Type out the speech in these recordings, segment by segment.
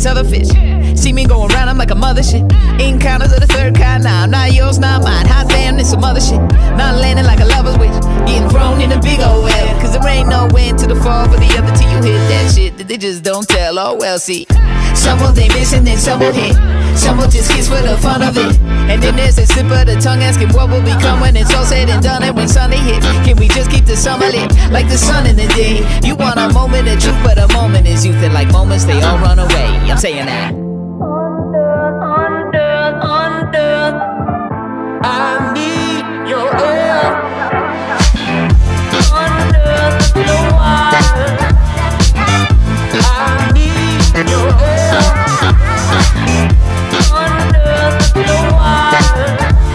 these other fish. See me going around, I'm like a mother shit. Encounters of the third kind, nah, I'm not yours, not mine. Hot damn, this some other shit. Not landing like a lover's wish, getting thrown in a big old well. Cause there ain't no end to the fall for the other till you hit that shit that they just don't tell. Oh well, see, some will they missing, then some will hit. Some will just kiss for the fun of it. And then there's a slip of the tongue asking what will become when it's all said and done. And when Sunday hit, can we just keep the summer lit like the sun in the day? You want a moment of truth, but a moment is youth. And like moments, they all run away. I'm saying that. Under, I need your air. Under the wire, I need your air. Under the wire,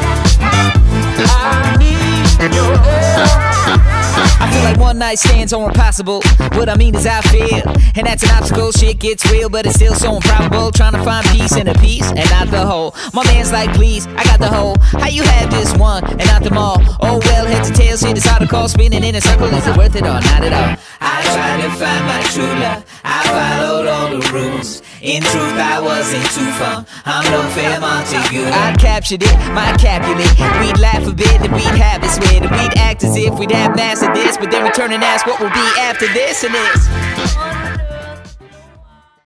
I need your air. I feel like one night stands are impossible. What I mean is I feel, and that's an obstacle. Shit gets real, but it's still so improbable. Trying to find peace in a piece and not the whole. My man's like, please, I got the whole. How you have this one and not them all? Oh well, head to tail, shit is article spinning in a circle. Is it worth it or not at all? I tried to find my true love. I followed all the rules. In truth, I wasn't too fun. I'm no fair Montague. I captured it, my Capulet. We'd laugh a bit and we'd have it sweat. And we'd act as if we'd have mastered this, but then return and ask what will be after this and this.